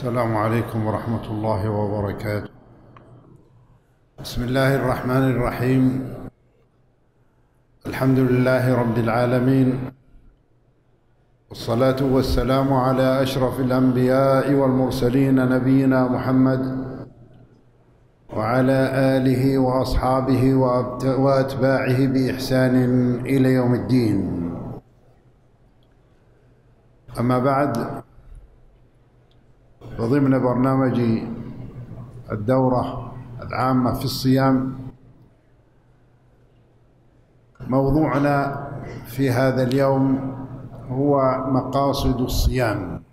السلام عليكم ورحمة الله وبركاته. بسم الله الرحمن الرحيم. الحمد لله رب العالمين، والصلاة والسلام على أشرف الأنبياء والمرسلين نبينا محمد وعلى آله وأصحابه وأتباعه بإحسان إلى يوم الدين. أما بعد، فضمن برنامج الدورة العامة في الصيام، موضوعنا في هذا اليوم هو مقاصد الصيام.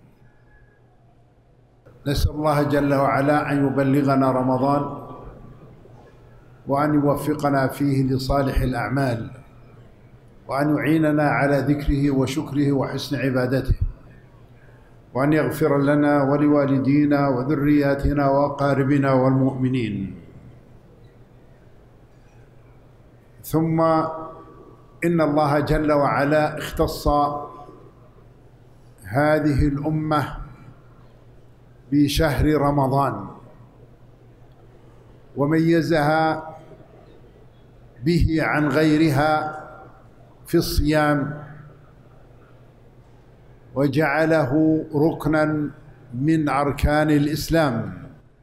نسأل الله جل وعلا أن يبلغنا رمضان وأن يوفقنا فيه لصالح الأعمال، وأن يعيننا على ذكره وشكره وحسن عبادته، وأن يغفر لنا ولوالدينا وذرياتنا وأقاربنا والمؤمنين. ثم إن الله جل وعلا اختص هذه الأمة بشهر رمضان، وميزها به عن غيرها في الصيام، وجعله ركنا من أركان الإسلام.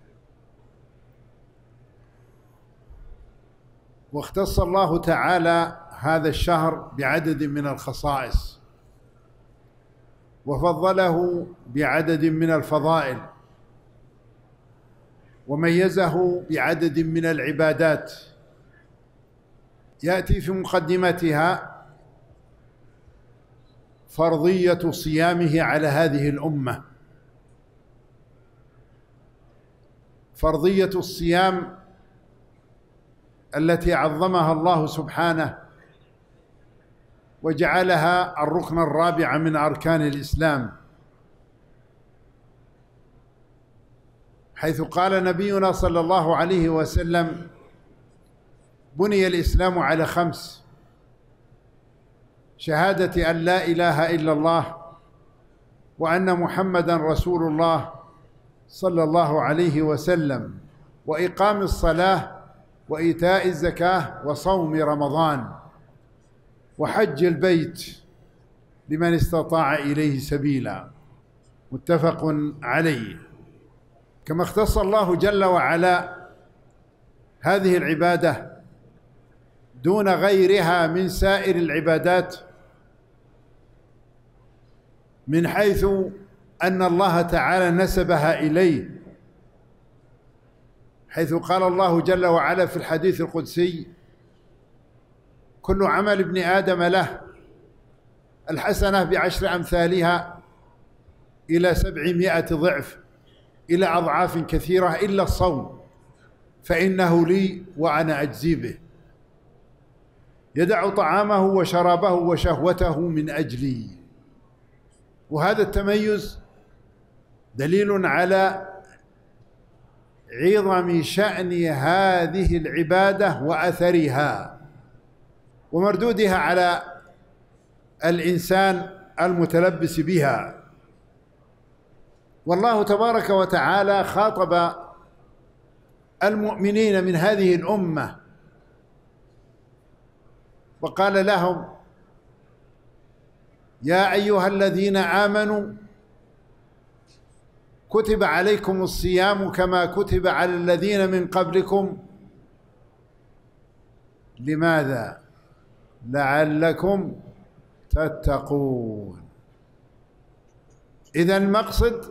واختص الله تعالى هذا الشهر بعدد من الخصائص، وفضله بعدد من الفضائل، وميزه بعدد من العبادات. يأتي في مقدمتها فرضية صيامه على هذه الأمة، فرضية الصيام التي عظمها الله سبحانه وجعلها الركن الرابع من أركان الإسلام، حيث قال نبينا صلى الله عليه وسلم: بني الإسلام على 5: شهادة أن لا إله إلا الله وأن محمدًا رسول الله صلى الله عليه وسلم، وإقام الصلاة، وإيتاء الزكاة، وصوم رمضان، وحج البيت لمن استطاع إليه سبيلا. متفق عليه. كما اختص الله جل وعلا هذه العبادة دون غيرها من سائر العبادات، من حيث أن الله تعالى نسبها إليه، حيث قال الله جل وعلا في الحديث القدسي: كل عمل ابن آدم له، الحسنة ب10 أمثالها إلى 700 ضعف، إلى أضعاف كثيرة، إلا الصوم فإنه لي وأنا أجزي به، يدع طعامه وشرابه وشهوته من أجلي. وهذا التميز دليل على عظم شأن هذه العبادة وأثرها ومردودها على الإنسان المتلبس بها. والله تبارك وتعالى خاطب المؤمنين من هذه الأمة وقال لهم: يا أيها الذين آمنوا كتب عليكم الصيام كما كتب على الذين من قبلكم. لماذا؟ لعلكم تتقون. إذن المقصد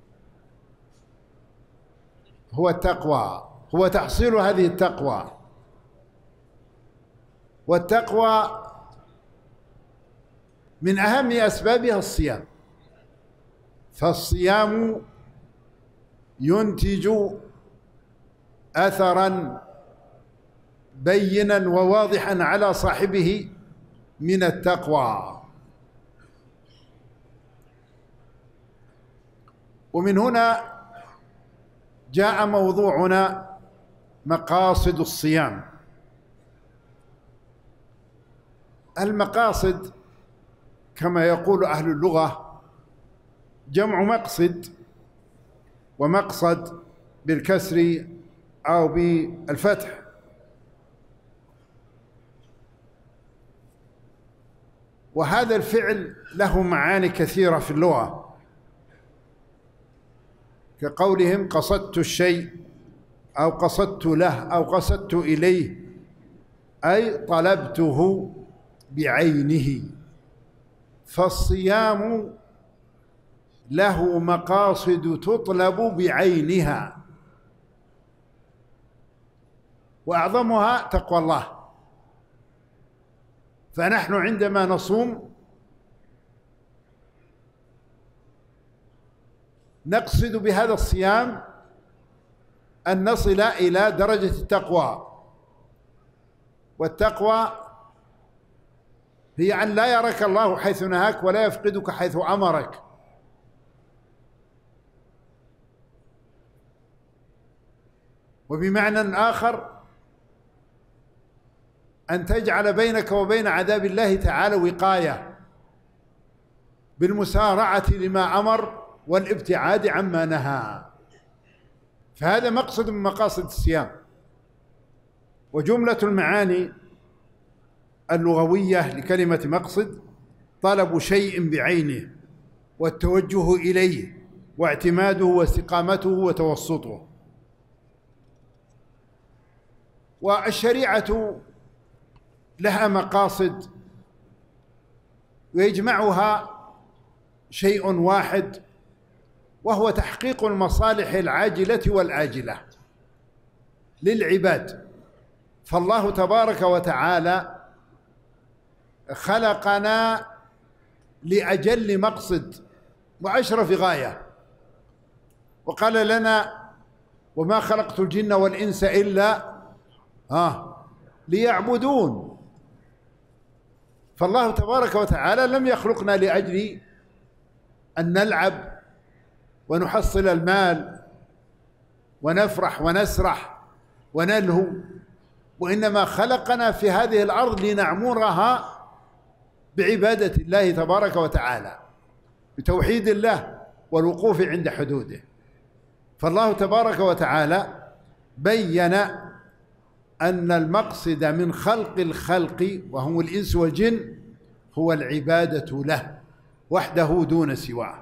هو التقوى، هو تحصيل هذه التقوى. والتقوى من أهم أسبابها الصيام، فالصيام ينتج أثرا بينا وواضحا على صاحبه من التقوى. ومن هنا جاء موضوعنا مقاصد الصيام. المقاصد كما يقول أهل اللغة جمع مقصد، ومقصد بالكسر أو بالفتح. وهذا الفعل له معاني كثيرة في اللغة، كقولهم قصدت الشيء أو قصدت له أو قصدت إليه، أي طلبته بعينه. فالصيام له مقاصد تطلب بعينها، وأعظمها تقوى الله. فنحن عندما نصوم نقصد بهذا الصيام أن نصل إلى درجة التقوى، والتقوى هي أن لا يراك الله حيث نهاك ولا يفقدك حيث أمرك. وبمعنى آخر أن تجعل بينك وبين عذاب الله تعالى وقاية بالمسارعة لما أمر والابتعاد عما نهى. فهذا مقصد من مقاصد الصيام. وجملة المعاني اللغوية لكلمة مقصد طلب شيء بعينه والتوجه إليه واعتماده واستقامته وتوسطه. والشريعة لها مقاصد ويجمعها شيء واحد، وهو تحقيق المصالح العاجلة والآجلة للعباد. فالله تبارك وتعالى خلقنا لأجل مقصد وأشرف غاية، وقال لنا وما خلقت الجن والإنس إلا ليعبدون. فالله تبارك وتعالى لم يخلقنا لأجل أن نلعب ونحصل المال ونفرح ونسرح ونلهو، وإنما خلقنا في هذه الأرض لنعمرها بعبادة الله تبارك وتعالى، بتوحيد الله والوقوف عند حدوده. فالله تبارك وتعالى بين أن المقصد من خلق الخلق وهم الإنس والجن هو العبادة له وحده دون سواه.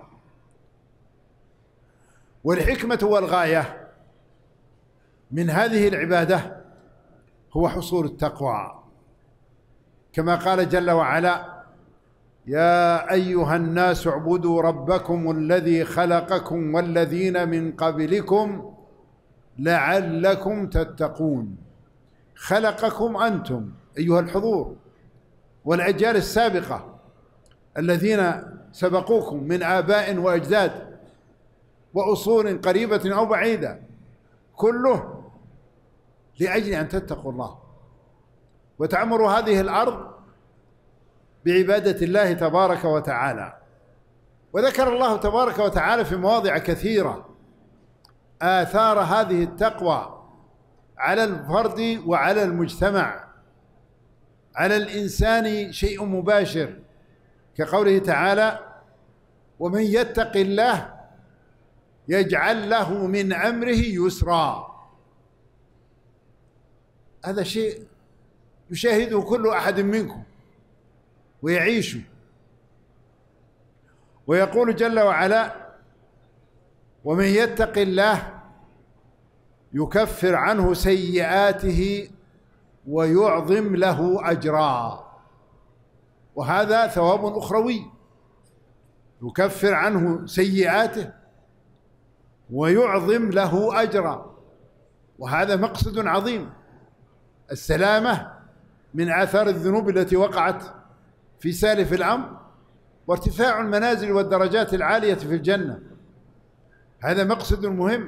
والحكمة والغاية من هذه العبادة هو حصول التقوى، كما قال جل وعلا: يا أيها الناس اعبدوا ربكم الذي خلقكم والذين من قبلكم لعلكم تتقون. خلقكم أنتم أيها الحضور والأجيال السابقة الذين سبقوكم من آباء وأجداد وأصول قريبة أو بعيدة، كله لأجل أن تتقوا الله وتعمروا هذه الأرض بعبادة الله تبارك وتعالى. وذكر الله تبارك وتعالى في مواضع كثيرة آثار هذه التقوى على الفرد وعلى المجتمع، على الإنسان شيء مباشر، كقوله تعالى: ومن يتق الله يجعل له من أمره يسرا. هذا شيء يشاهده كل أحد منكم ويعيشه. ويقول جل وعلا: ومن يتق الله يكفر عنه سيئاته ويعظم له أجرا. وهذا ثواب أخروي، يكفر عنه سيئاته ويعظم له أجرا، وهذا مقصد عظيم، السلامة من آثار الذنوب التي وقعت في سالف الأمر، وارتفاع المنازل والدرجات العالية في الجنة. هذا مقصد مهم.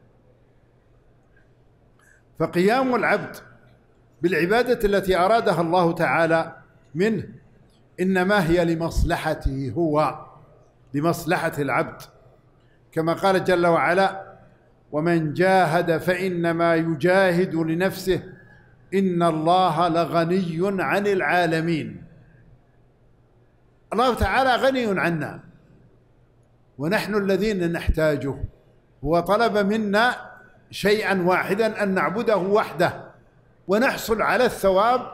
فقيام العبد بالعبادة التي أرادها الله تعالى منه إنما هي لمصلحته هو، لمصلحة العبد، كما قال جل وعلا: ومن جاهد فإنما يجاهد لنفسه إن الله لغني عن العالمين. الله تعالى غني عنا ونحن الذين نحتاجه، هو طلب منا شيئا واحدا، أن نعبده وحده ونحصل على الثواب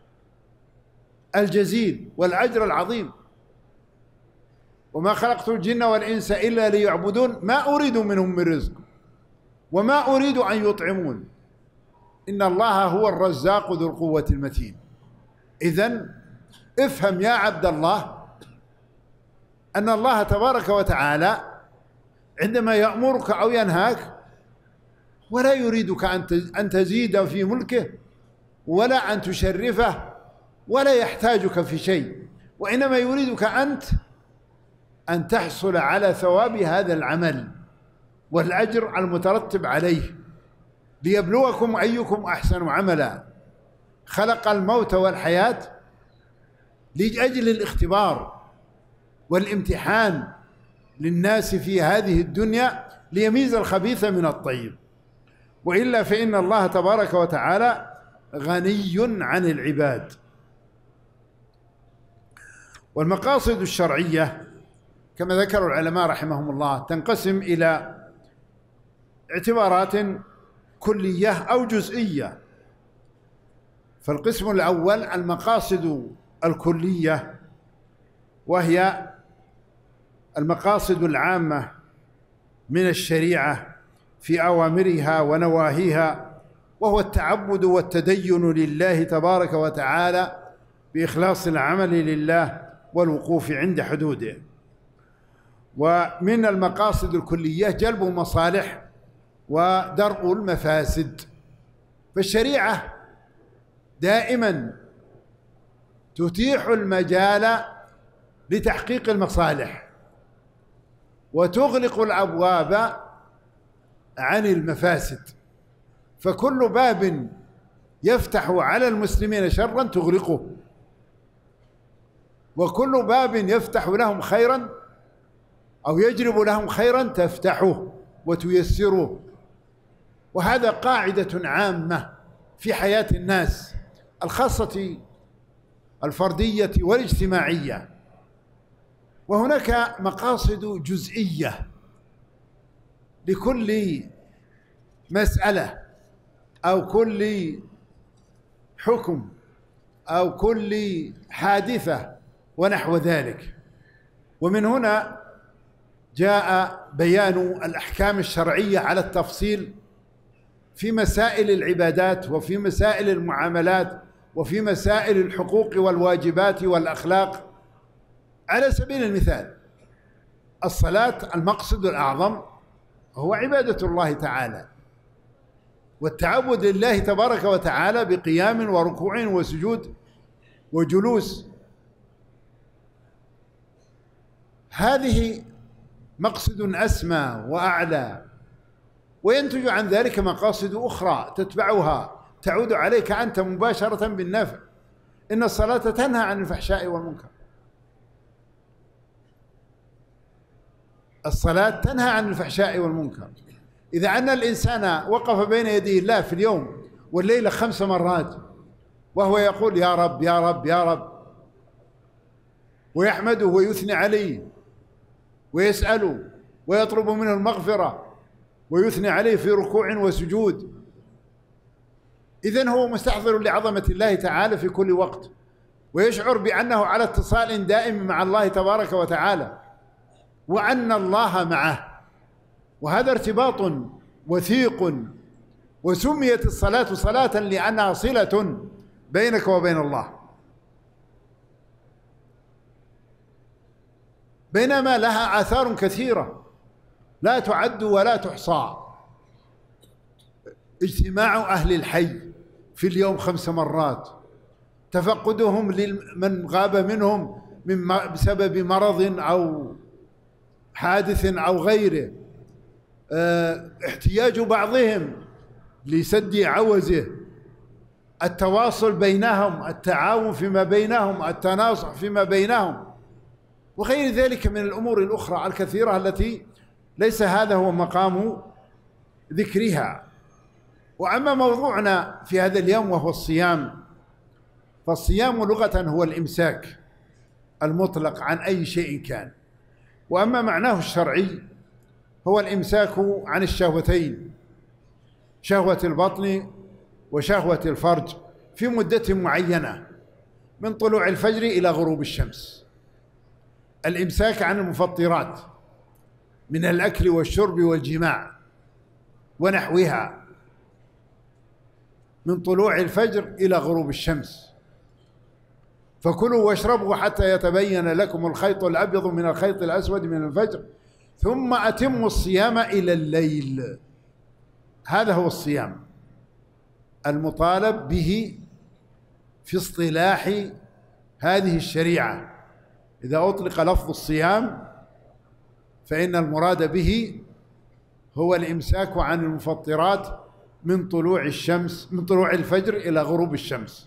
الجزيل والأجر العظيم. وما خلقت الجن والإنس إلا ليعبدون ما أريد منهم من رزق وما أريد أن يطعمون إن الله هو الرزاق ذو القوة المتين. إذن افهم يا عبد الله أن الله تبارك وتعالى عندما يأمرك أو ينهاك ولا يريدك أن تزيد في ملكه ولا أن تشرفه ولا يحتاجك في شيء، وإنما يريدك أنت أن تحصل على ثواب هذا العمل والأجر المترتب عليه، ليبلوكم أيكم أحسن عملا. خلق الموت والحياة لأجل الاختبار والامتحان للناس في هذه الدنيا ليميز الخبيث من الطيب، وإلا فإن الله تبارك وتعالى غني عن العباد. والمقاصد الشرعية كما ذكر العلماء رحمهم الله تنقسم إلى اعتبارات كلية أو جزئية. فالقسم الأول المقاصد الكلية، وهي المقاصد العامة من الشريعة في أوامرها ونواهيها، وهو التعبد والتدين لله تبارك وتعالى بإخلاص العمل لله والوقوف عند حدوده. ومن المقاصد الكلية جلب المصالح ودرء المفاسد. فالشريعة دائما تتيح المجال لتحقيق المصالح وتغلق الأبواب عن المفاسد، فكل باب يفتح على المسلمين شرا تغلقه، وكل باب يفتح لهم خيرا أو يجلب لهم خيرا تفتحه وتيسره. وهذا قاعدة عامة في حياة الناس الخاصة الفردية والاجتماعية. وهناك مقاصد جزئية لكل مسألة أو كل حكم أو كل حادثة ونحو ذلك. ومن هنا جاء بيان الأحكام الشرعية على التفصيل في مسائل العبادات وفي مسائل المعاملات وفي مسائل الحقوق والواجبات والأخلاق. على سبيل المثال الصلاة المقصد الأعظم هو عبادة الله تعالى والتعبد لله تبارك وتعالى بقيام وركوع وسجود وجلوس. هذه مقصد أسمى وأعلى، وينتج عن ذلك مقاصد أخرى تتبعها تعود عليك أنت مباشرة بالنفع. إن الصلاة تنهى عن الفحشاء والمنكر، الصلاة تنهى عن الفحشاء والمنكر. إذا أن الإنسان وقف بين يدي الله في اليوم والليلة 5 مرات وهو يقول يا رب يا رب يا رب، ويحمده ويثني عليه ويسأله ويطلب منه المغفرة ويثني عليه في ركوع وسجود، إذن هو مستحضر لعظمة الله تعالى في كل وقت، ويشعر بأنه على اتصال دائم مع الله تبارك وتعالى وأن الله معه. وهذا ارتباط وثيق، وسميت الصلاة صلاة لأنها صلة بينك وبين الله، بينما لها آثار كثيرة لا تعد ولا تحصى. اجتماع أهل الحي في اليوم 5 مرات، تفقدهم لمن غاب منهم بسبب مرض أو حادث أو غيره، احتياج بعضهم لسد عوزه، التواصل بينهم، التعاون فيما بينهم، التناصح فيما بينهم، وغير ذلك من الأمور الأخرى الكثيرة التي ليس هذا هو مقام ذكرها. وأما موضوعنا في هذا اليوم وهو الصيام، فالصيام لغة هو الإمساك المطلق عن أي شيء كان، وأما معناه الشرعي هو الإمساك عن الشهوتين، شهوة البطن وشهوة الفرج، في مدة معينة من طلوع الفجر إلى غروب الشمس. الإمساك عن المفطرات من الأكل والشرب والجماع ونحوها من طلوع الفجر إلى غروب الشمس. فكلوا واشربوا حتى يتبين لكم الخيط الأبيض من الخيط الأسود من الفجر ثم أتموا الصيام إلى الليل. هذا هو الصيام المطالب به في اصطلاح هذه الشريعة. إذا أطلق لفظ الصيام فإن المراد به هو الإمساك عن المفطرات من طلوع الشمس، من طلوع الفجر إلى غروب الشمس.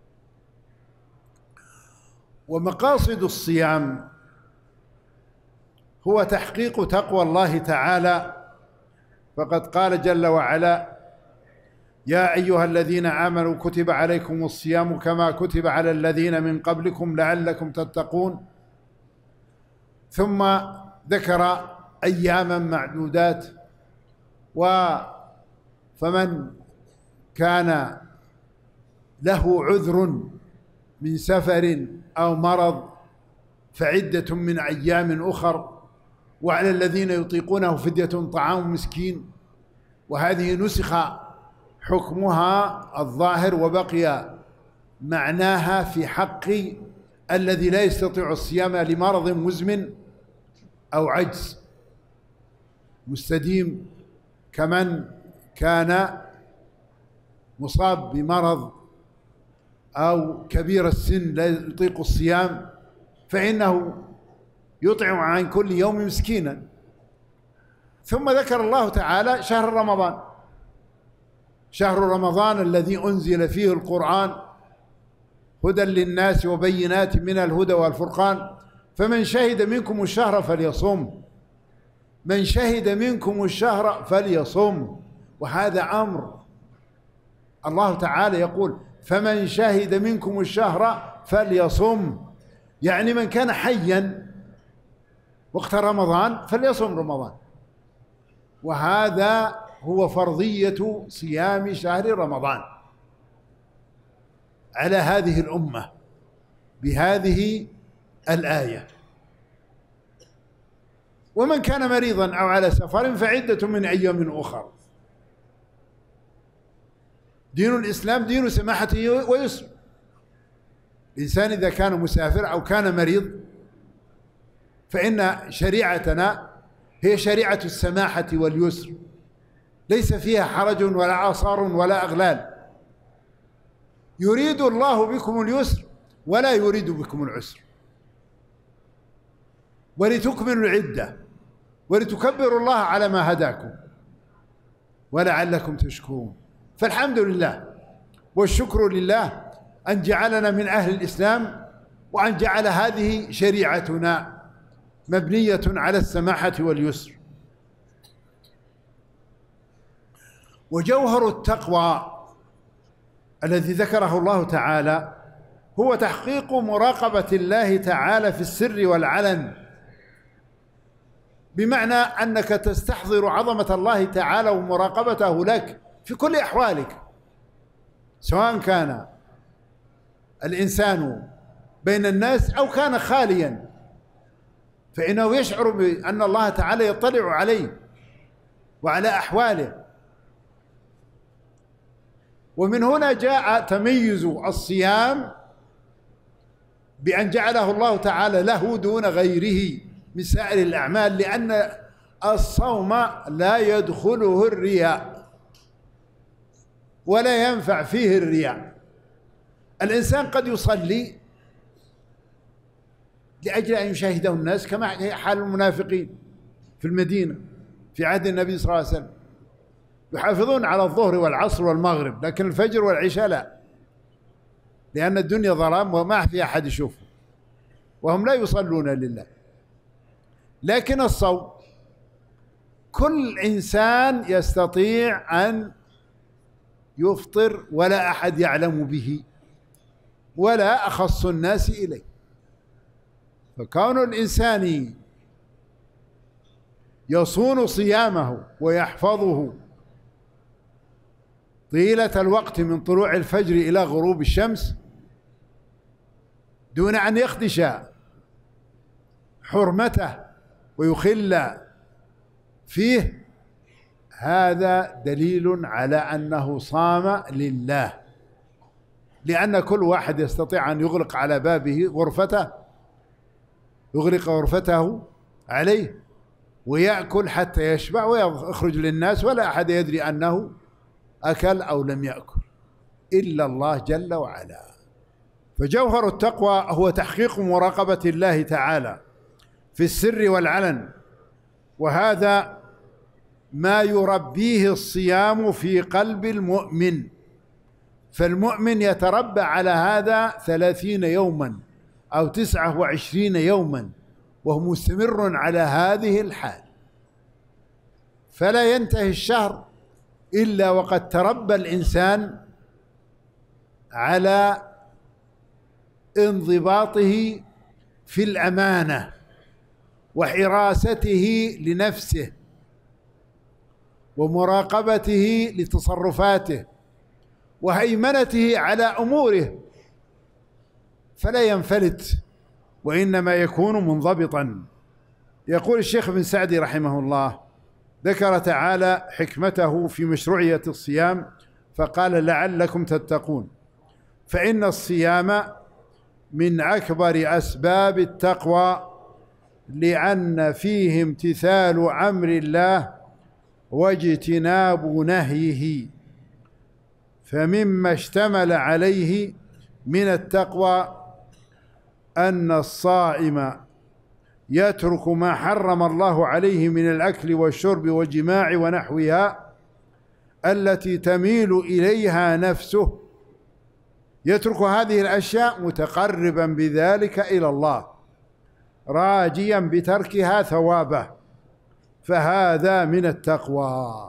ومقاصد الصيام هو تحقيق تقوى الله تعالى، فقد قال جل وعلا: يا أيها الذين آمنوا كتب عليكم الصيام كما كتب على الذين من قبلكم لعلكم تتقون. ثم ذكر أياما معدودات، فمن كان له عذر من سفر أو مرض فعدة من أيام أخر، وعلى الذين يطيقونه فدية طعام مسكين. وهذه نسخ حكمها الظاهر وبقي معناها في حق الذي لا يستطيع الصيام لمرض مزمن أو عجز مستديم، كمن كان مصاب بمرض أو كبير السن لا يطيق الصيام، فإنه يطعم عن كل يوم مسكينا. ثم ذكر الله تعالى شهر رمضان، شهر رمضان الذي أنزل فيه القرآن هدى للناس وبينات من الهدى والفرقان، فمن شهد منكم الشهر فليصم، من شهد منكم الشهر فليصم. وهذا أمر الله تعالى يقول: فمن شهد منكم الشهر فليصم، يعني من كان حيا وقت رمضان فليصم رمضان. وهذا هو فرضية صيام شهر رمضان على هذه الأمة بهذه الآية. ومن كان مريضا أو على سفر فعدة من أيام أخر. دين الإسلام دين سماحة ويسر. الإنسان إذا كان مسافر أو كان مريض فإن شريعتنا هي شريعة السماحة واليسر، ليس فيها حرج ولا عصار ولا أغلال. يريد الله بكم اليسر ولا يريد بكم العسر، ولتكملوا العدة ولتكبروا الله على ما هداكم ولعلكم تشكرون. فالحمد لله والشكر لله أن جعلنا من أهل الإسلام، وأن جعل هذه شريعتنا مبنية على السماحة واليسر. وجوهر التقوى الذي ذكره الله تعالى هو تحقيق مراقبة الله تعالى في السر والعلن، بمعنى أنك تستحضر عظمة الله تعالى ومراقبته لك في كل أحوالك، سواء كان الإنسان بين الناس أو كان خاليا، فإنه يشعر بأن الله تعالى يطلع عليه وعلى أحواله. ومن هنا جاء تميز الصيام بأن جعله الله تعالى له دون غيره من سائر الأعمال، لأن الصوم لا يدخله الرياء ولا ينفع فيه الرياء. الإنسان قد يصلي لأجل أن يشاهده الناس، كما حال المنافقين في المدينة في عهد النبي صلى الله عليه وسلم، يحافظون على الظهر والعصر والمغرب، لكن الفجر والعشاء لا، لأن الدنيا ظلام وما في أحد يشوفه، وهم لا يصلون لله. لكن الصوم كل إنسان يستطيع أن يفطر ولا أحد يعلم به ولا أخص الناس إليه. فكون الإنسان يصون صيامه ويحفظه طيلة الوقت من طلوع الفجر إلى غروب الشمس دون أن يخدش حرمته ويخل فيه، هذا دليل على أنه صام لله، لأن كل واحد يستطيع أن يغلق على بابه غرفته، يغلق غرفته عليه ويأكل حتى يشبع ويخرج للناس ولا أحد يدري أنه أكل أو لم يأكل إلا الله جل وعلا. فجوهر التقوى هو تحقيق مراقبة الله تعالى في السر والعلن، وهذا ما يربيه الصيام في قلب المؤمن. فالمؤمن يتربى على هذا 30 يوما أو 29 يوما وهو مستمر على هذه الحال، فلا ينتهي الشهر إلا وقد تربى الإنسان على انضباطه في الأمانة وحراسته لنفسه ومراقبته لتصرفاته وهيمنته على أموره، فلا ينفلت وإنما يكون منضبطا. يقول الشيخ بن سعدي رحمه الله: ذكر تعالى حكمته في مشروعية الصيام فقال: لعلكم تتقون، فإن الصيام من أكبر أسباب التقوى، لأن فيه امتثال أمر الله واجتناب نهيه، فمما اشتمل عليه من التقوى أن الصائم يترك ما حرم الله عليه من الأكل والشرب والجماع ونحوها التي تميل إليها نفسه، يترك هذه الأشياء متقربا بذلك إلى الله راجيا بتركها ثوابه، فهذا من التقوى.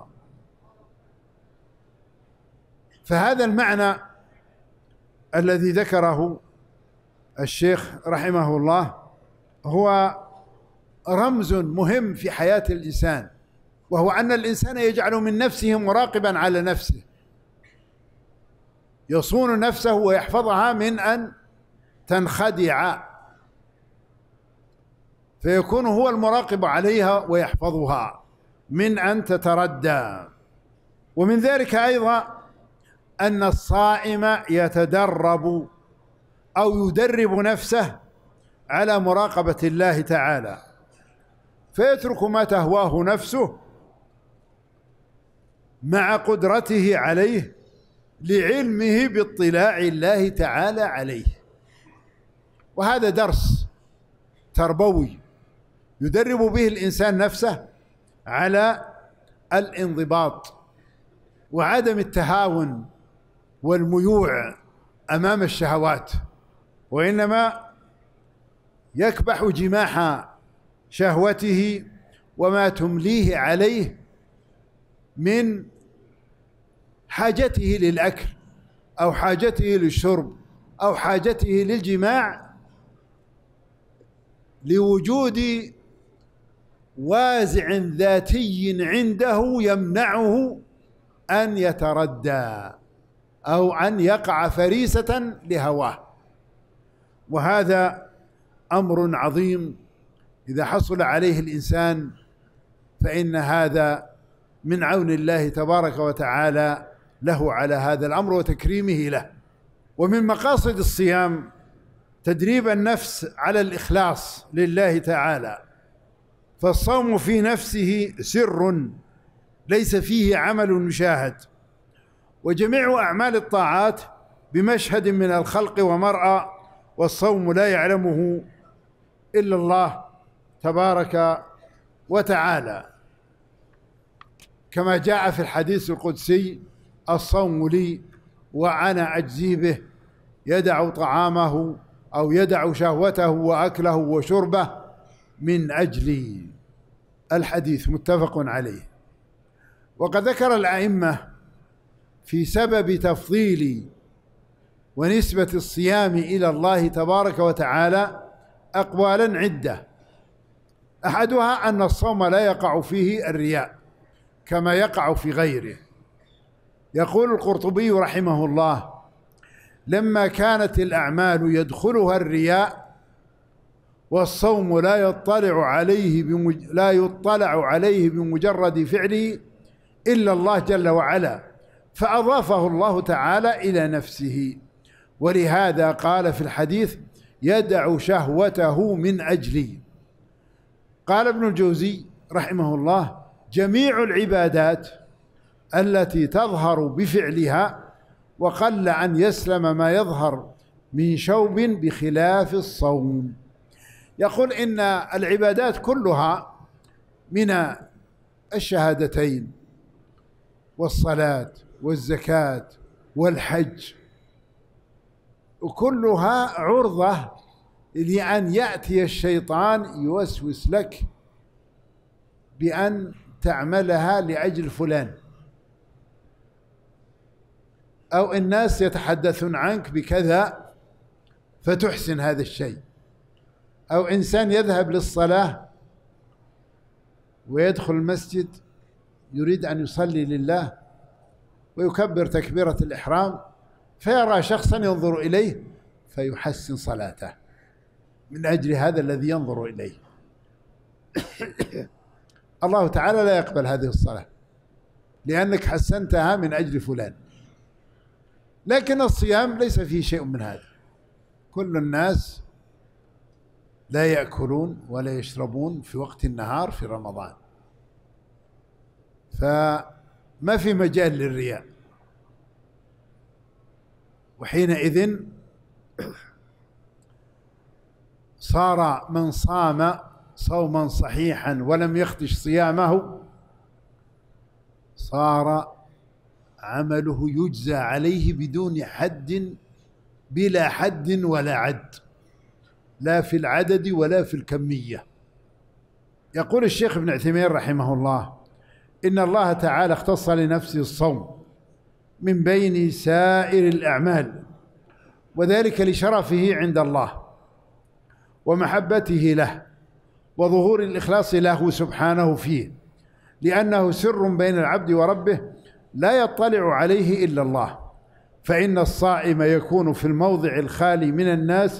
فهذا المعنى الذي ذكره الشيخ رحمه الله هو رمز مهم في حياة الإنسان، وهو أن الإنسان يجعل من نفسه مراقبا على نفسه، يصون نفسه ويحفظها من أن تنخدع، فيكون هو المراقب عليها ويحفظها من أن تتردى. ومن ذلك أيضا أن الصائم يتدرب أو يدرب نفسه على مراقبة الله تعالى، فيترك ما تهواه نفسه مع قدرته عليه لعلمه باطلاع الله تعالى عليه. وهذا درس تربوي يدرب به الإنسان نفسه على الانضباط وعدم التهاون والميوع أمام الشهوات، وإنما يكبح جماح شهوته وما تمليه عليه من حاجته للأكل أو حاجته للشرب أو حاجته للجماع، لوجود وازع ذاتي عنده يمنعه أن يتردى أو أن يقع فريسة لهواه. وهذا أمر عظيم إذا حصل عليه الإنسان فإن هذا من عون الله تبارك وتعالى له على هذا الأمر وتكريمه له. ومن مقاصد الصيام تدريب النفس على الإخلاص لله تعالى، فالصوم في نفسه سر ليس فيه عمل يشاهد، وجميع أعمال الطاعات بمشهد من الخلق ومرأى، والصوم لا يعلمه إلا الله تبارك وتعالى، كما جاء في الحديث القدسي: الصوم لي وأنا أجزي به، يدع طعامه أو يدع شهوته وأكله وشربه من أجلي. الحديث متفق عليه. وقد ذكر الأئمة في سبب تفضيل ونسبة الصيام إلى الله تبارك وتعالى أقوالا عدة. أحدها أن الصوم لا يقع فيه الرياء كما يقع في غيره. يقول القرطبي رحمه الله: لما كانت الأعمال يدخلها الرياء والصوم لا يطلع عليه بمجرد فعله إلا الله جل وعلا، فأضافه الله تعالى إلى نفسه، ولهذا قال في الحديث: يدع شهوته من أجلي. قال ابن الجوزي رحمه الله: جميع العبادات التي تظهر بفعلها وقل أن يسلم ما يظهر من شوب بخلاف الصوم. يقول إن العبادات كلها من الشهادتين والصلاة والزكاة والحج، وكلها عرضة لأن يأتي الشيطان يوسوس لك بأن تعملها لأجل فلان، أو الناس يتحدثون عنك بكذا فتحسن هذا الشيء، أو إنسان يذهب للصلاة ويدخل المسجد يريد أن يصلي لله ويكبر تكبيرة الإحرام فيرى شخصا ينظر إليه فيحسن صلاته من أجل هذا الذي ينظر إليه. الله تعالى لا يقبل هذه الصلاة لأنك حسنتها من أجل فلان. لكن الصيام ليس فيه شيء من هذا. كل الناس لا يأكلون ولا يشربون في وقت النهار في رمضان، فما في مجال للرياء، وحينئذ صار من صام صوما صحيحا ولم يخدش صيامه صار عمله يجزى عليه بدون حد، بلا حد ولا عد، لا في العدد ولا في الكمية. يقول الشيخ ابن عثيمين رحمه الله: إن الله تعالى اختص لنفسه الصوم من بين سائر الأعمال، وذلك لشرفه عند الله ومحبته له وظهور الإخلاص له سبحانه فيه، لأنه سر بين العبد وربه لا يطلع عليه إلا الله. فإن الصائم يكون في الموضع الخالي من الناس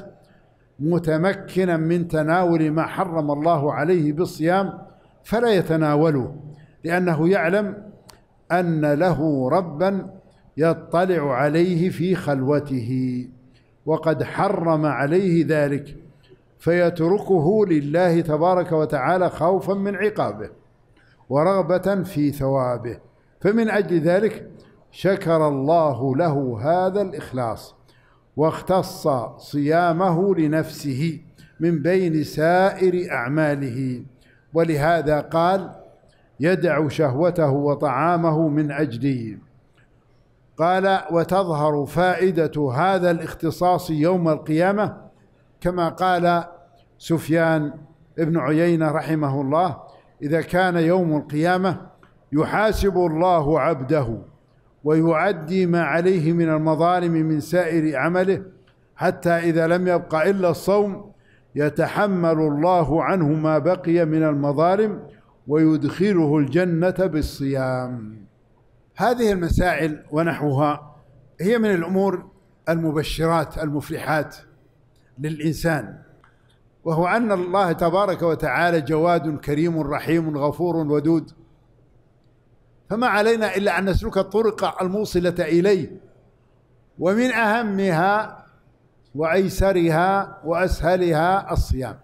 متمكنا من تناول ما حرم الله عليه بالصيام فلا يتناوله، لأنه يعلم أن له ربا يطلع عليه في خلوته وقد حرم عليه ذلك، فيتركه لله تبارك وتعالى خوفا من عقابه ورغبة في ثوابه. فمن أجل ذلك شكر الله له هذا الإخلاص واختص صيامه لنفسه من بين سائر أعماله، ولهذا قال: يدع شهوته وطعامه من أجله. قال: وتظهر فائدة هذا الاختصاص يوم القيامة، كما قال سفيان ابن عيينة رحمه الله: إذا كان يوم القيامة يحاسب الله عبده ويعدي ما عليه من المظالم من سائر عمله، حتى إذا لم يبق إلا الصوم يتحمل الله عنه ما بقي من المظالم ويدخله الجنة بالصيام. هذه المسائل ونحوها هي من الأمور المبشرات المفرحات للإنسان، وهو أن الله تبارك وتعالى جواد كريم رحيم غفور ودود، فما علينا إلا أن نسلك الطرق الموصلة إليه، ومن أهمها وأيسرها وأسهلها الصيام.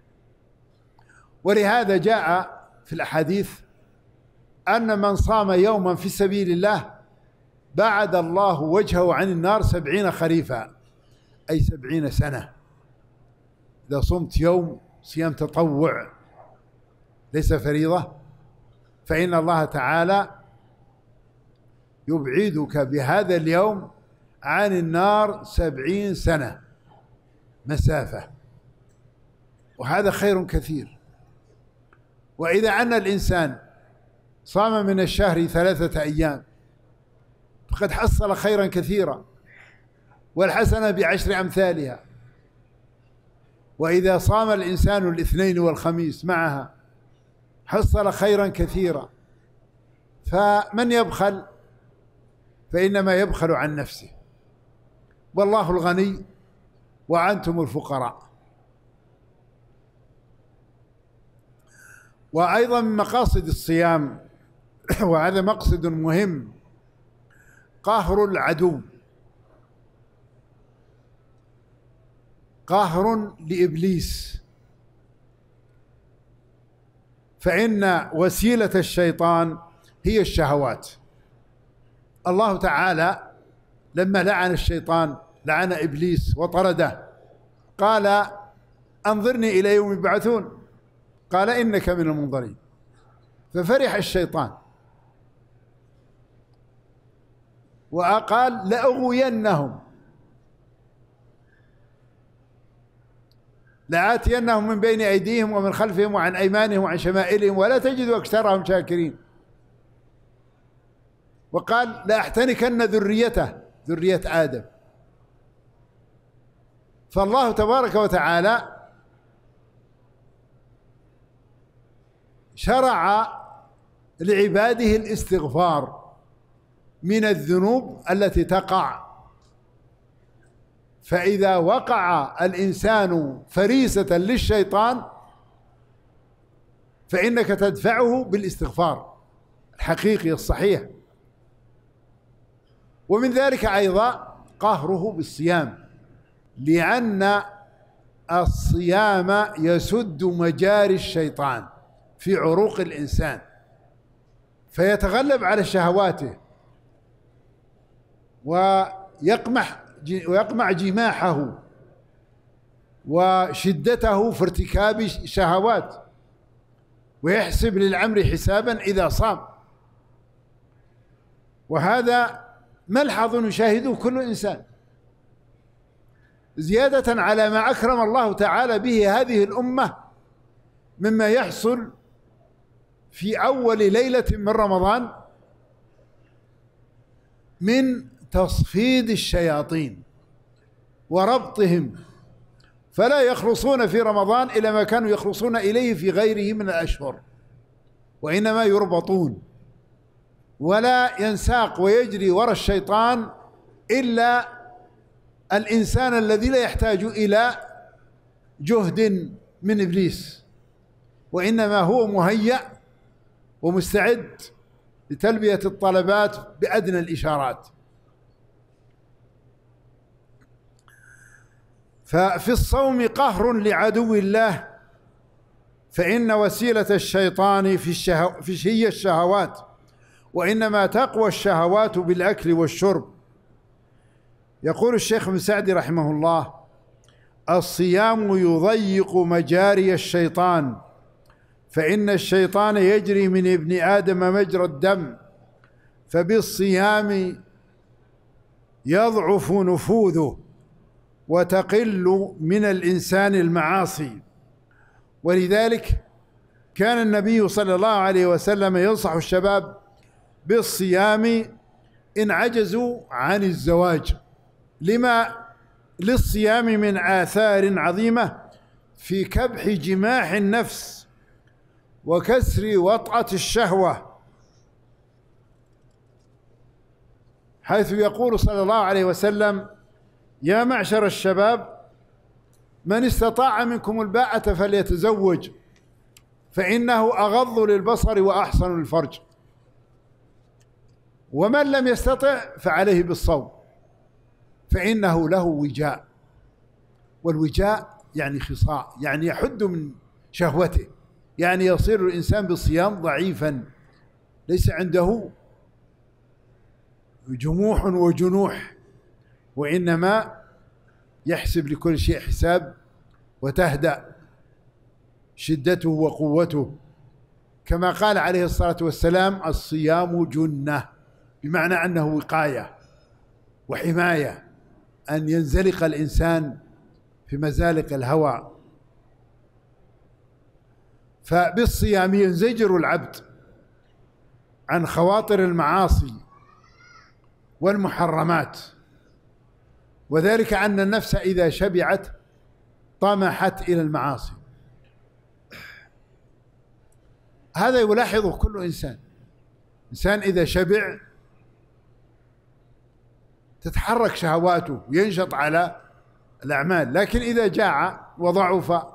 ولهذا جاء في الأحاديث أن من صام يوما في سبيل الله بعد الله وجهه عن النار 70 خريفا، أي 70 سنة. إذا صمت يوم صيام تطوع ليس فريضة، فإن الله تعالى يبعدك بهذا اليوم عن النار 70 سنة مسافة، وهذا خير كثير. وإذا أن الإنسان صام من الشهر 3 أيام فقد حصل خيرا كثيرا، والحسنة ب10 أمثالها. وإذا صام الإنسان الاثنين والخميس معها حصل خيرا كثيرا. فمن يبخل فإنما يبخل عن نفسه، والله الغني وأنتم الفقراء. وأيضا من مقاصد الصيام، وهذا مقصد مهم، قهر العدو، قهر لإبليس. فإن وسيلة الشيطان هي الشهوات. الله تعالى لما لعن الشيطان، لعن إبليس وطرده، قال أنظرني إلى يوم يبعثون، قال إنك من المنظرين. ففرح الشيطان وقال لأغوينهم لآتينهم من بين أيديهم ومن خلفهم وعن أيمانهم وعن شمائلهم ولا تجد أكثرهم شاكرين. وقال لأحتنكن ذريته، ذرية آدم. فالله تبارك وتعالى شرع لعباده الاستغفار من الذنوب التي تقع. فإذا وقع الإنسان فريسة للشيطان فإنك تدفعه بالاستغفار الحقيقي الصحيح. ومن ذلك أيضا قهره بالصيام، لأن الصيام يسد مجاري الشيطان في عروق الإنسان، فيتغلب على شهواته ويقمع جماحه وشدته في ارتكاب الشهوات، ويحسب للعمر حسابا إذا صام. وهذا ملحظ يشاهده كل إنسان، زيادة على ما أكرم الله تعالى به هذه الأمة مما يحصل في أول ليلة من رمضان من تصفيد الشياطين وربطهم، فلا يخلصون في رمضان إلى ما كانوا يخلصون إليه في غيره من الأشهر، وإنما يربطون، ولا ينساق ويجري وراء الشيطان إلا الإنسان الذي لا يحتاج إلى جهد من إبليس، وإنما هو مهيأ ومستعد لتلبية الطلبات بأدنى الإشارات. ففي الصوم قهر لعدو الله، فإن وسيلة الشيطان هي الشهوات، وإنما تقوى الشهوات بالأكل والشرب. يقول الشيخ ابن سعدي رحمه الله: الصيام يضيق مجاري الشيطان، فإن الشيطان يجري من ابن آدم مجرى الدم، فبالصيام يضعف نفوذه وتقل من الإنسان المعاصي. ولذلك كان النبي صلى الله عليه وسلم ينصح الشباب بالصيام إن عجزوا عن الزواج، لما للصيام من آثار عظيمة في كبح جماح النفس وكسر وطأة الشهوة، حيث يقول صلى الله عليه وسلم: يا معشر الشباب من استطاع منكم الباءة فليتزوج فإنه أغض للبصر وأحصن للفرج، ومن لم يستطع فعليه بالصوم فإنه له وجاء. والوجاء يعني خصاء، يعني يحد من شهوته، يعني يصير الإنسان بالصيام ضعيفا، ليس عنده جموح وجنوح، وإنما يحسب لكل شيء حساب، وتهدأ شدته وقوته، كما قال عليه الصلاة والسلام: الصيام جنة، بمعنى أنه وقاية وحماية أن ينزلق الإنسان في مزالق الهوى. فبالصيام ينزجر العبد عن خواطر المعاصي والمحرمات، وذلك أن النفس إذا شبعت طمحت إلى المعاصي. هذا يلاحظه كل إنسان. إنسان إذا شبع تتحرك شهواته ينشط على الأعمال، لكن إذا جاع وضعف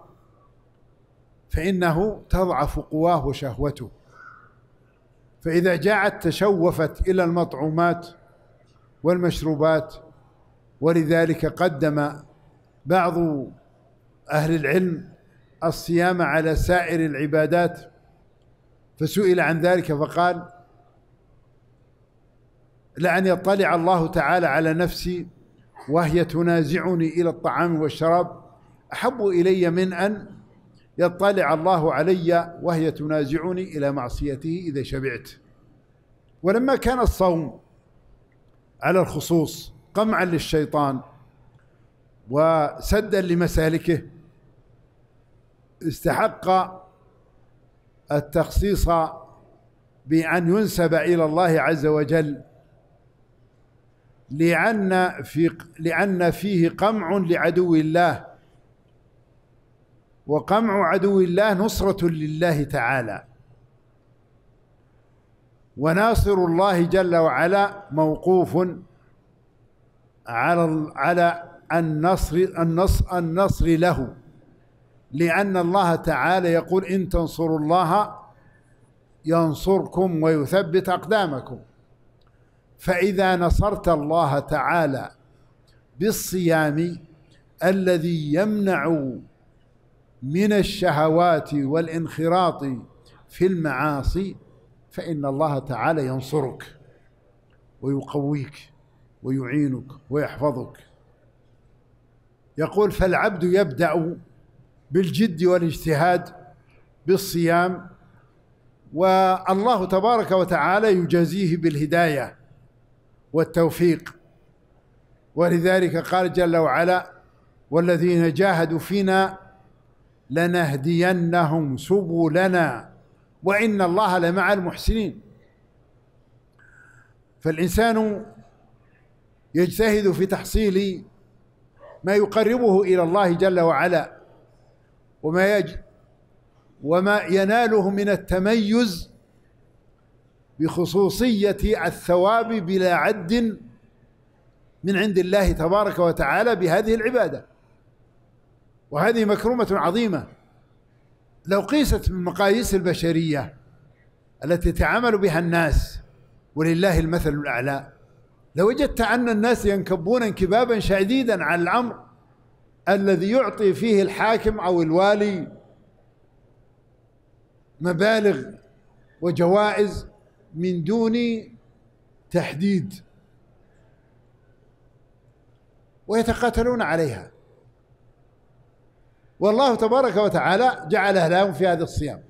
فإنه تضعف قواه وشهوته. فإذا جاعت تشوفت إلى المطعومات والمشروبات. ولذلك قدم بعض أهل العلم الصيام على سائر العبادات، فسئل عن ذلك فقال: لأن يطلع الله تعالى على نفسي وهي تنازعني إلى الطعام والشراب أحب إلي من أن يطلع الله علي وهي تنازعني إلى معصيته إذا شبعت. ولما كان الصوم على الخصوص قمعا للشيطان وسدا لمسالكه استحق التخصيص بأن ينسب إلى الله عز وجل، لأن فيه قمع لعدو الله، وقمع عدو الله نصرة لله تعالى، وناصر الله جل وعلا موقوف على النصر له، لأن الله تعالى يقول: إن تنصروا الله ينصركم ويثبت أقدامكم. فإذا نصرت الله تعالى بالصيام الذي يمنع من الشهوات والانخراط في المعاصي فإن الله تعالى ينصرك ويقويك ويعينك ويحفظك. يقول: فالعبد يبدأ بالجد والاجتهاد بالصيام، والله تبارك وتعالى يجازيه بالهداية والتوفيق. ولذلك قال جل وعلا: والذين جاهدوا فينا لنهدينهم سبلنا وإن الله لمع المحسنين. فالإنسان يجتهد في تحصيل ما يقربه إلى الله جل وعلا وما يناله من التميز بخصوصية الثواب بلا عد من عند الله تبارك وتعالى بهذه العبادة. وهذه مكرمة عظيمة لو قيست من مقاييس البشرية التي يتعامل بها الناس، ولله المثل الأعلى، لوجدت أن الناس ينكبون انكبابا شديدا على الأمر الذي يعطي فيه الحاكم أو الوالي مبالغ وجوائز من دون تحديد، ويتقاتلون عليها. والله تبارك وتعالى جعلها لهم في هذا الصيام،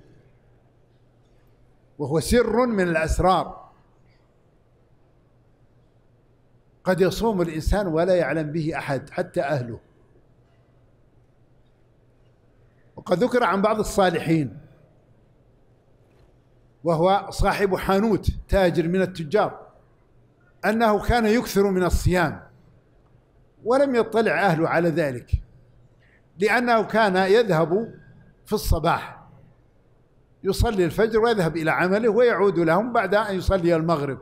وهو سر من الأسرار قد يصوم الإنسان ولا يعلم به أحد حتى أهله. وقد ذكر عن بعض الصالحين وهو صاحب حانوت تاجر من التجار أنه كان يكثر من الصيام ولم يطلع أهله على ذلك، لأنه كان يذهب في الصباح يصلي الفجر ويذهب إلى عمله ويعود لهم بعد أن يصلي المغرب،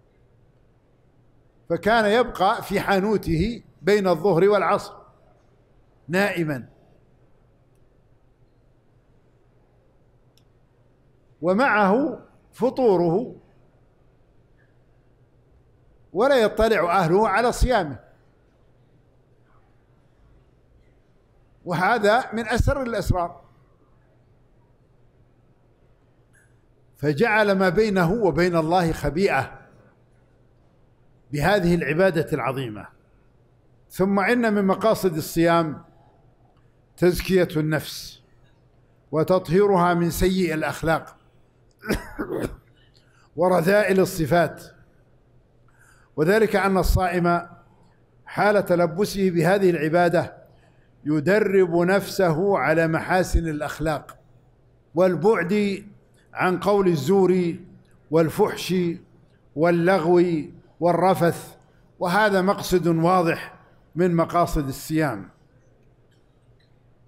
فكان يبقى في حانوته بين الظهر والعصر نائما، ومعه فطوره ولا يطلع أهله على صيامه. وهذا من أسر الأسرار. فجعل ما بينه وبين الله خبيئة بهذه العبادة العظيمة. ثم إن من مقاصد الصيام تزكية النفس وتطهيرها من سيء الأخلاق ورذائل الصفات، وذلك أن الصائم حال تلبسه بهذه العبادة يدرب نفسه على محاسن الأخلاق والبعد عن قول الزور والفحش واللغو والرفث، وهذا مقصد واضح من مقاصد الصيام.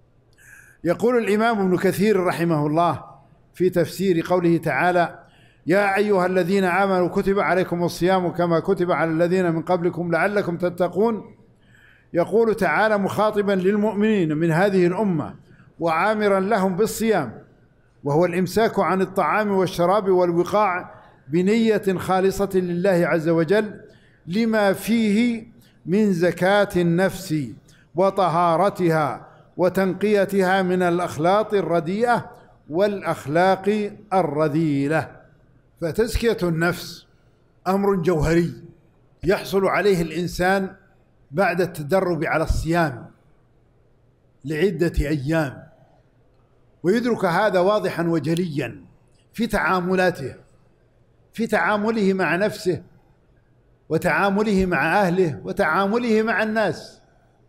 يقول الإمام ابن كثير رحمه الله في تفسير قوله تعالى: يا أيها الذين آمنوا كتب عليكم الصيام كما كتب على الذين من قبلكم لعلكم تتقون. يقول تعالى مخاطبا للمؤمنين من هذه الأمة وعامرا لهم بالصيام، وهو الإمساك عن الطعام والشراب والوقاع بنية خالصة لله عز وجل، لما فيه من زكاة النفس وطهارتها وتنقيتها من الأخلاط الرديئة والأخلاق الرذيلة. فتزكية النفس أمر جوهري يحصل عليه الإنسان بعد التدرب على الصيام لعدة أيام، ويدرك هذا واضحا وجليا في تعاملاته، في تعامله مع نفسه وتعامله مع أهله وتعامله مع الناس.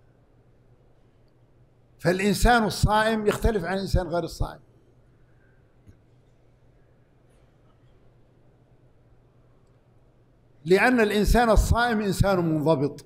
فالإنسان الصائم يختلف عن الإنسان غير الصائم، لأن الإنسان الصائم إنسان منضبط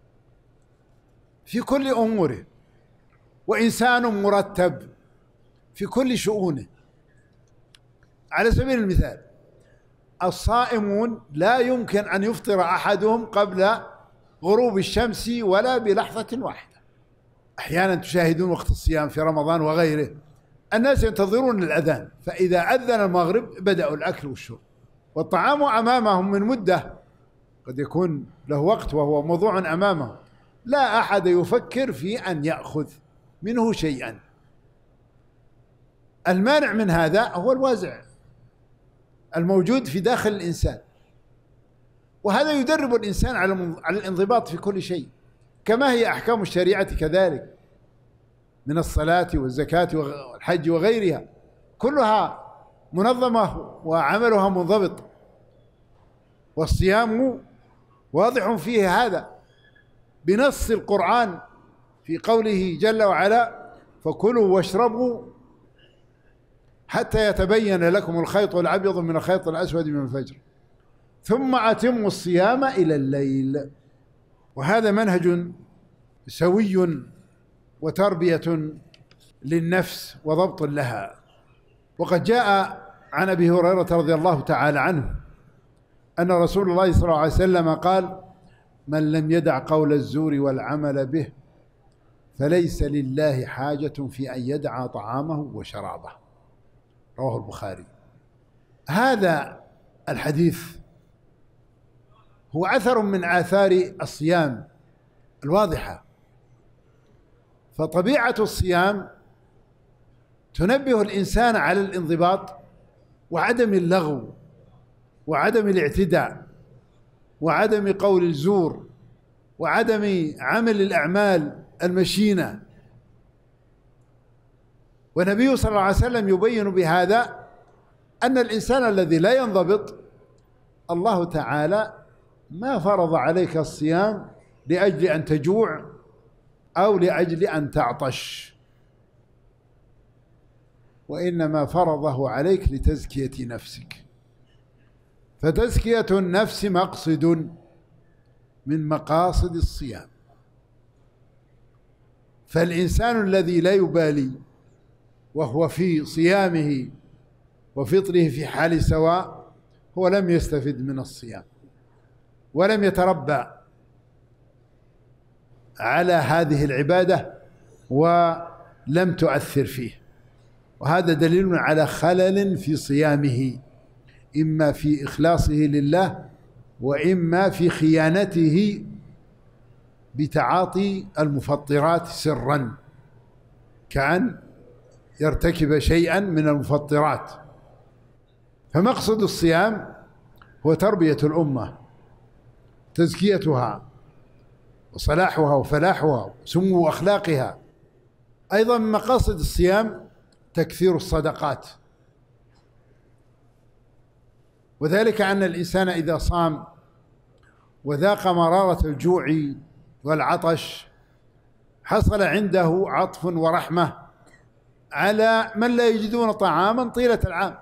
في كل أموره، وإنسان مرتب في كل شؤونه. على سبيل المثال، الصائمون لا يمكن أن يفطر أحدهم قبل غروب الشمس ولا بلحظة واحدة. أحيانا تشاهدون وقت الصيام في رمضان وغيره الناس ينتظرون الأذان، فإذا أذن المغرب بدأوا الأكل والشرب والطعام أمامهم من مدة، قد يكون له وقت وهو موضوع أمامهم، لا أحد يفكر في أن يأخذ منه شيئا. المانع من هذا هو الوازع الموجود في داخل الإنسان، وهذا يدرب الإنسان على الانضباط في كل شيء، كما هي أحكام الشريعة كذلك من الصلاة والزكاة والحج وغيرها، كلها منظمة وعملها منضبط، والصيام واضح فيه هذا بنص القرآن في قوله جل وعلا: فكلوا واشربوا حتى يتبين لكم الخيط الأبيض من الخيط الأسود من الفجر ثم أتموا الصيام إلى الليل. وهذا منهج سوي وتربية للنفس وضبط لها. وقد جاء عن أبي هريرة رضي الله تعالى عنه أن رسول الله صلى الله عليه وسلم قال: من لم يدع قول الزور والعمل به فليس لله حاجة في أن يدع طعامه وشرابه. رواه البخاري. هذا الحديث هو أثر من آثار الصيام الواضحة. فطبيعة الصيام تنبه الإنسان على الانضباط وعدم اللغو وعدم الاعتداء وعدم قول الزور وعدم عمل الأعمال المشينة. والنبي صلى الله عليه وسلم يبين بهذا أن الإنسان الذي لا ينضبط الله تعالى ما فرض عليك الصيام لأجل أن تجوع أو لأجل أن تعطش، وإنما فرضه عليك لتزكية نفسك. فتزكية النفس مقصد من مقاصد الصيام. فالإنسان الذي لا يبالي وهو في صيامه وفطره في حال سواء هو لم يستفد من الصيام ولم يتربى على هذه العبادة ولم تؤثر فيه، وهذا دليل على خلل في صيامه، إما في إخلاصه لله وإما في خيانته بتعاطي المفطرات سرا، كأن يرتكب شيئا من المفطرات. فمقصد الصيام هو تربية الأمة، تزكيتها وصلاحها وفلاحها وسمو أخلاقها. أيضا من مقاصد الصيام تكثير الصدقات، وذلك أن الإنسان إذا صام وذاق مرارة الجوع والعطش حصل عنده عطف ورحمة على من لا يجدون طعاما طيلة العام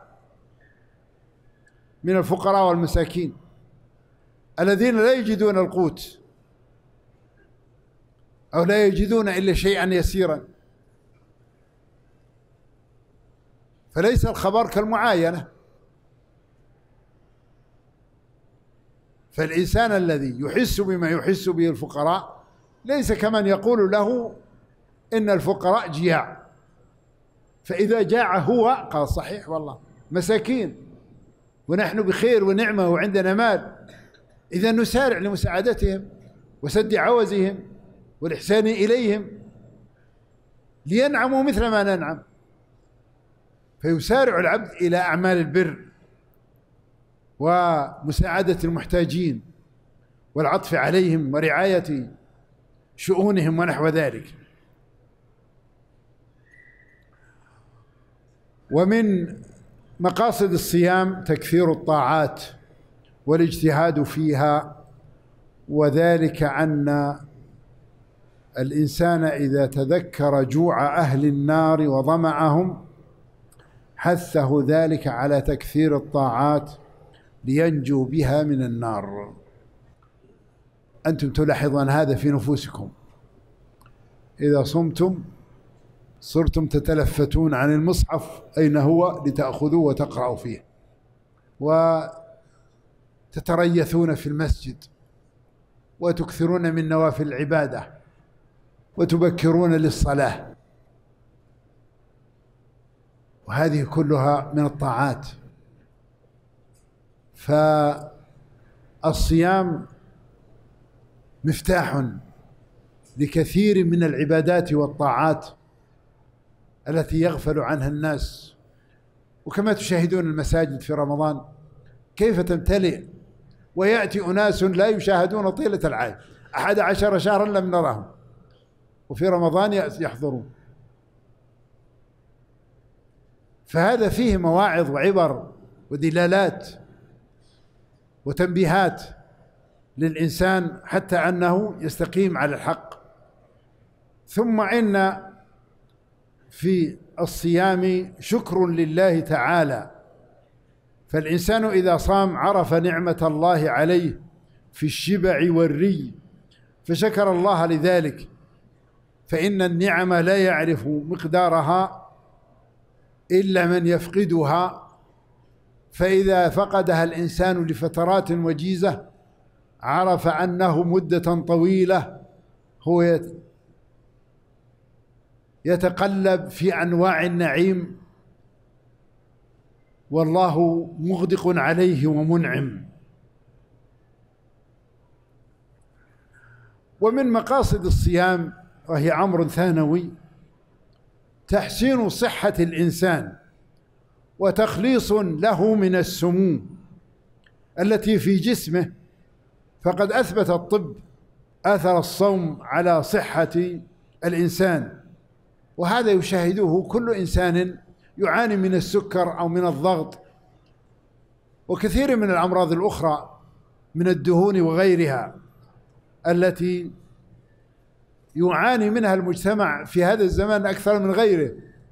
من الفقراء والمساكين الذين لا يجدون القوت أو لا يجدون إلا شيئا يسيرا. فليس الخبر كالمعاينة. فالإنسان الذي يحس بما يحس به الفقراء ليس كمن يقول له إن الفقراء جياع، فإذا جاع هو قال صحيح والله مساكين ونحن بخير ونعمة وعندنا مال، إذا نسارع لمساعدتهم وسد عوزهم والإحسان إليهم لينعموا مثل ما ننعم. فيسارع العبد إلى أعمال البر ومساعدة المحتاجين والعطف عليهم ورعاية شؤونهم ونحو ذلك. ومن مقاصد الصيام تكثير الطاعات والاجتهاد فيها، وذلك أن الإنسان إذا تذكر جوع أهل النار وظمأهم حثه ذلك على تكثير الطاعات لينجو بها من النار. أنتم تلاحظون هذا في نفوسكم، إذا صمتم صرتم تتلفتون عن المصحف أين هو لتأخذوه وتقرأوا فيه، وتتريثون في المسجد، وتكثرون من نوافل العبادة، وتبكرون للصلاة، وهذه كلها من الطاعات. فالصيام مفتاح لكثير من العبادات والطاعات التي يغفل عنها الناس. وكما تشاهدون المساجد في رمضان كيف تمتلئ، ويأتي أناس لا يشاهدون طيلة العام 11 شهرا لم نرهم، وفي رمضان يحضرون. فهذا فيه مواعظ وعبر ودلالات وتنبيهات للإنسان حتى أنه يستقيم على الحق. ثم إن في الصيام شكر لله تعالى، فالإنسان إذا صام عرف نعمة الله عليه في الشبع والري فشكر الله لذلك، فإن النعم لا يعرف مقدارها إلا من يفقدها، فإذا فقدها الإنسان لفترات وجيزة عرف أنه مدة طويلة هو يتقلب في أنواع النعيم والله مغدق عليه ومنعم. ومن مقاصد الصيام وهي أمر ثانوي تحسين صحة الإنسان وتخليص له من السموم التي في جسمه، فقد أثبت الطب أثر الصوم على صحة الإنسان، وهذا يشاهده كل إنسان يعاني من السكر أو من الضغط وكثير من الأمراض الأخرى من الدهون وغيرها التي يعاني منها المجتمع في هذا الزمان أكثر من غيره.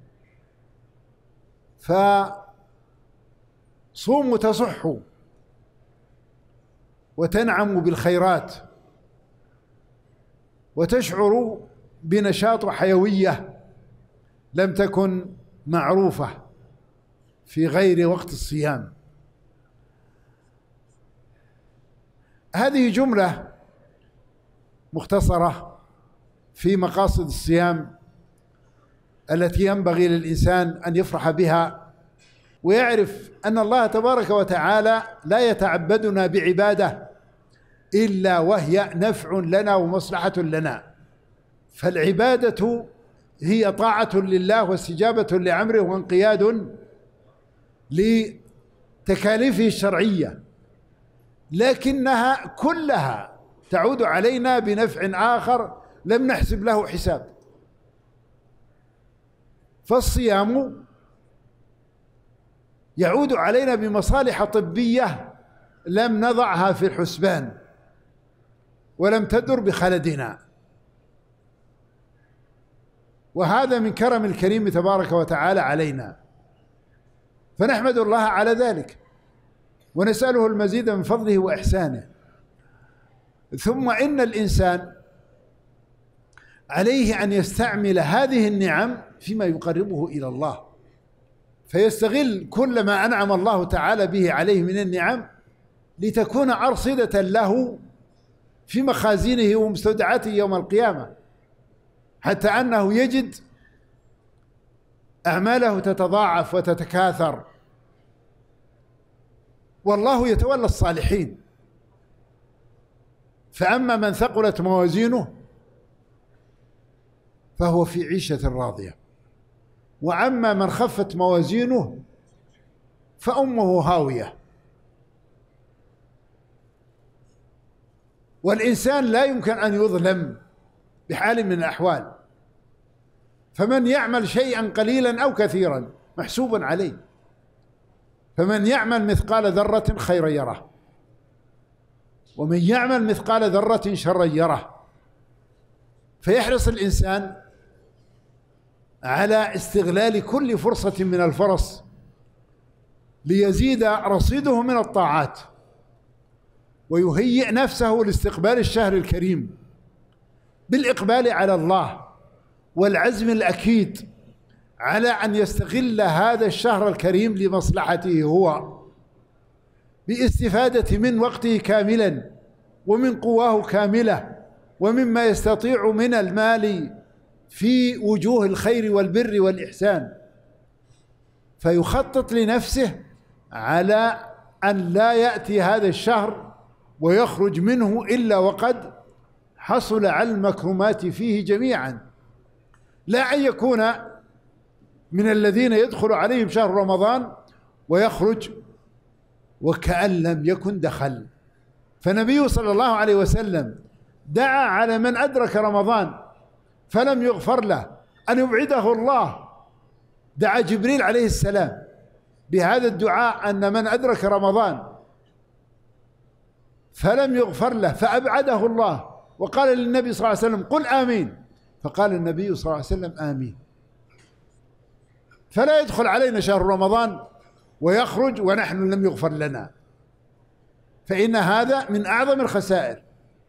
فصوموا تصحوا وتنعموا بالخيرات وتشعروا بنشاط وحيوية لم تكن معروفة في غير وقت الصيام. هذه جملة مختصرة في مقاصد الصيام التي ينبغي للإنسان أن يفرح بها ويعرف أن الله تبارك وتعالى لا يتعبدنا بعبادة إلا وهي نفع لنا ومصلحة لنا، فالعبادة هي طاعة لله واستجابة لأمره وانقياد لتكاليفه الشرعية، لكنها كلها تعود علينا بنفع آخر لم نحسب له حساب. فالصيام يعود علينا بمصالح طبية لم نضعها في الحسبان ولم تدر بخلدنا، وهذا من كرم الكريم تبارك وتعالى علينا، فنحمد الله على ذلك ونسأله المزيد من فضله وإحسانه. ثم إن الإنسان عليه أن يستعمل هذه النعم فيما يقربه إلى الله، فيستغل كل ما أنعم الله تعالى به عليه من النعم لتكون أرصدة له في مخازنه ومستودعاته يوم القيامة، حتى أنه يجد أعماله تتضاعف وتتكاثر. والله يتولى الصالحين. فأما من ثقلت موازينه فهو في عيشة راضية، وأما من خفت موازينه فأمه هاوية. والإنسان لا يمكن أن يظلم بحال من الأحوال، فمن يعمل شيئا قليلا أو كثيرا محسوب عليه، فمن يعمل مثقال ذرة خيرا يره، ومن يعمل مثقال ذرة شرا يره. فيحرص الإنسان على استغلال كل فرصة من الفرص ليزيد رصيده من الطاعات، ويهيئ نفسه لاستقبال الشهر الكريم بالإقبال على الله والعزم الأكيد على أن يستغل هذا الشهر الكريم لمصلحته هو، باستفادة من وقته كاملا ومن قواه كاملة ومما يستطيع من المال في وجوه الخير والبر والإحسان، فيخطط لنفسه على أن لا يأتي هذا الشهر ويخرج منه إلا وقد حصل على المكرمات فيه جميعا، لا أن يكون من الذين يدخل عليهم شهر رمضان ويخرج وكأن لم يكن دخل. فنبيه صلى الله عليه وسلم دعا على من أدرك رمضان فلم يغفر له أن يبعده الله. دعا جبريل عليه السلام بهذا الدعاء أن من أدرك رمضان فلم يغفر له فأبعده الله، وقال للنبي صلى الله عليه وسلم قل آمين، فقال النبي صلى الله عليه وسلم آمين. فلا يدخل علينا شهر رمضان ويخرج ونحن لم يغفر لنا، فإن هذا من أعظم الخسائر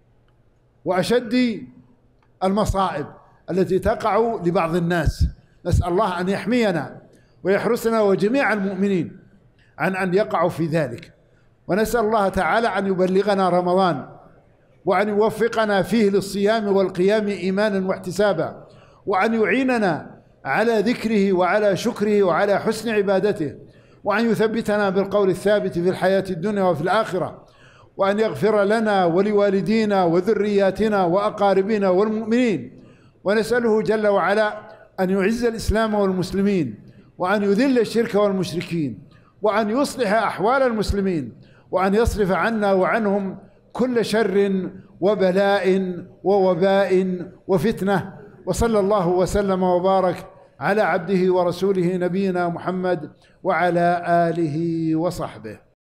وأشد المصائب التي تقع لبعض الناس. نسأل الله أن يحمينا ويحرسنا وجميع المؤمنين عن أن يقعوا في ذلك، ونسأل الله تعالى أن يبلغنا رمضان وأن يوفقنا فيه للصيام والقيام إيمانا واحتسابا، وأن يعيننا على ذكره وعلى شكره وعلى حسن عبادته، وأن يثبتنا بالقول الثابت في الحياة الدنيا وفي الآخرة، وأن يغفر لنا ولوالدينا وذرياتنا وأقاربنا والمؤمنين. ونسأله جل وعلا أن يعز الإسلام والمسلمين، وأن يذل الشرك والمشركين، وأن يصلح أحوال المسلمين، وأن يصرف عنا وعنهم كل شر وبلاء ووباء وفتنة. وصلى الله وسلم وبارك على عبده ورسوله نبينا محمد وعلى آله وصحبه.